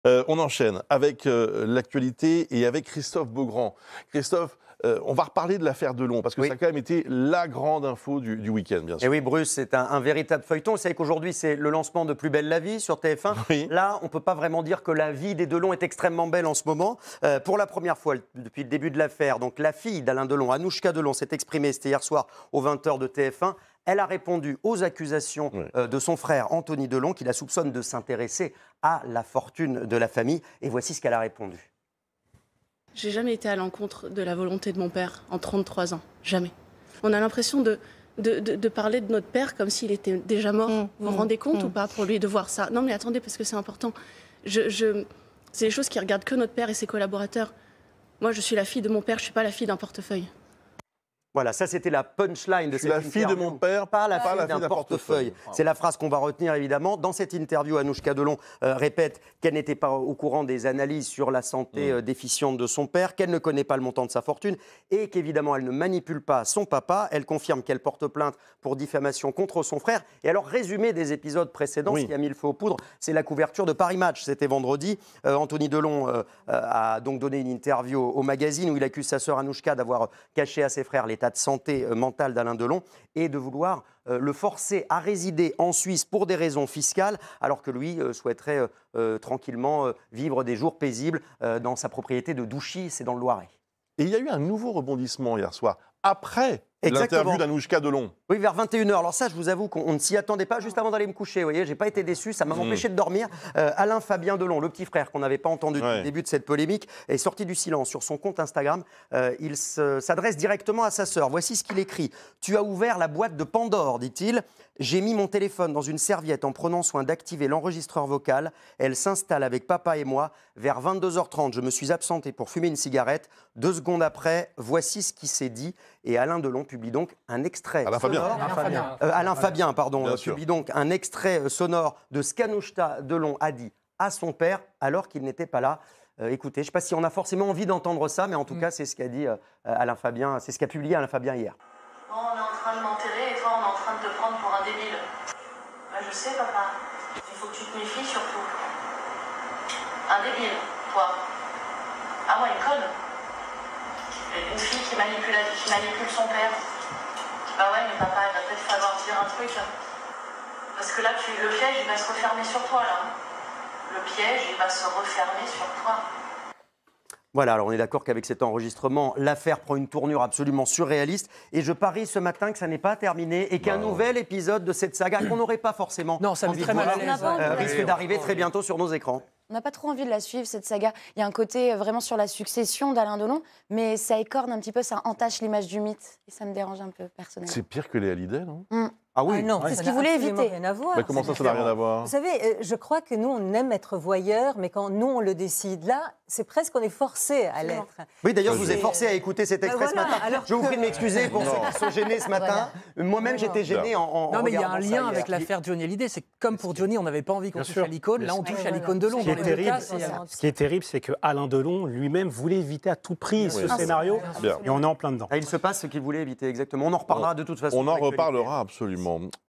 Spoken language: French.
On enchaîne avec l'actualité et avec Christophe Beaugrand. Christophe, on va reparler de l'affaire Delon, parce que ça a quand même été la grande info du week-end, bien sûr. Et oui, Bruce, c'est un véritable feuilleton. Vous savez qu'aujourd'hui, c'est le lancement de Plus belle la vie sur TF1. Oui. Là, on ne peut pas vraiment dire que la vie des Delon est extrêmement belle en ce moment. Pour la première fois depuis le début de l'affaire, donc la fille d'Alain Delon, Anouchka Delon, s'est exprimée, c'était hier soir aux 20h de TF1. Elle a répondu aux accusations de son frère Anthony Delon, qui la soupçonne de s'intéresser à la fortune de la famille. Et voici ce qu'elle a répondu. J'ai jamais été à l'encontre de la volonté de mon père en 33 ans. Jamais. On a l'impression de parler de notre père comme s'il était déjà mort. Vous vous rendez compte ou pas pour lui de voir ça? Non mais attendez, parce que c'est important. C'est des choses qui regardent que notre père et ses collaborateurs. Moi, je suis la fille de mon père, je ne suis pas la fille d'un portefeuille. Voilà, ça c'était la punchline de cette interview. La fille de mon père, pas la fille d'un portefeuille. C'est la phrase qu'on va retenir évidemment. Dans cette interview, Anouchka Delon répète qu'elle n'était pas au courant des analyses sur la santé déficiente de son père, qu'elle ne connaît pas le montant de sa fortune et qu'évidemment elle ne manipule pas son papa. Elle confirme qu'elle porte plainte pour diffamation contre son frère. Et alors, résumé des épisodes précédents, ce qui a mis le feu aux poudres, c'est la couverture de Paris Match. C'était vendredi. Anthony Delon a donc donné une interview au magazine où il accuse sa sœur Anouchka d'avoir caché à ses frères l'état de santé mentale d'Alain Delon et de vouloir le forcer à résider en Suisse pour des raisons fiscales, alors que lui souhaiterait tranquillement vivre des jours paisibles dans sa propriété de Douchy, c'est dans le Loiret. Et il y a eu un nouveau rebondissement hier soir, après l'interview d'Anouchka Delon. Oui, vers 21h. Alors ça, je vous avoue qu'on ne s'y attendait pas juste avant d'aller me coucher. Vous voyez, j'ai pas été déçu, ça m'a empêché de dormir. Alain Fabien Delon, le petit frère qu'on n'avait pas entendu depuis le début de cette polémique, est sorti du silence sur son compte Instagram. Il s'adresse directement à sa sœur. Voici ce qu'il écrit. « Tu as ouvert la boîte de Pandore, dit-il. J'ai mis mon téléphone dans une serviette en prenant soin d'activer l'enregistreur vocal. Elle s'installe avec papa et moi. Vers 22h30, je me suis absenté pour fumer une cigarette. 2 secondes après, voici ce qui s'est dit. » Et Alain Delon publie donc un extrait Alain Fabien, pardon, publie donc un extrait sonore de ce qu'Anouchka Delon a dit à son père alors qu'il n'était pas là. Écoutez, je ne sais pas si on a forcément envie d'entendre ça, mais en tout cas, c'est ce qu'a dit Alain Fabien, c'est ce qu'a publié Alain Fabien hier. Bon, on est en train de m'enterrer et toi, on est en train de te prendre pour un débile. Ben, je sais, papa. Il faut que tu te méfies surtout. Un débile, toi. Ah, moi, une conne. Une fille qui manipule son père. Bah ouais, mais papa, il va peut-être falloir dire un truc. Parce que là, le piège, il va se refermer sur toi, là. Le piège, il va se refermer sur toi. Voilà, alors on est d'accord qu'avec cet enregistrement, l'affaire prend une tournure absolument surréaliste. Et je parie ce matin que ça n'est pas terminé et qu'un nouvel épisode de cette saga qu'on n'aurait pas forcément envie de voir risque d'arriver très bientôt sur nos écrans. On n'a pas trop envie de la suivre, cette saga. Il y a un côté vraiment sur la succession d'Alain Delon, mais ça écorne un petit peu, ça entache l'image du mythe. Et ça me dérange un peu, personnellement. C'est pire que les Hallyday, non? Ah oui, non, c'est ce qu'il voulait éviter. Rien à voir. Mais comment ça n'a rien à voir? Vous savez, je crois que nous, on aime être voyeurs, mais quand nous, on le décide, là, c'est presque qu'on est forcé à l'être. Oui, d'ailleurs, je vous ai forcé à écouter cet extrait ce matin. Alors... Je vous prie de m'excuser pour ceux qui sont gênés ce matin. Moi-même, j'étais gêné en Non, mais il y a un regardant lien ça avec l'affaire Johnny Hallyday. C'est comme pour Johnny, on n'avait pas envie qu'on touche à l'icône. Là, on touche à l'icône Delon. Ce qui est terrible, c'est que Alain Delon lui-même voulait éviter à tout prix ce scénario. Et on est en plein dedans. Il se passe ce qu'il voulait éviter, exactement. On en reparlera de toute façon. On en reparlera absolument.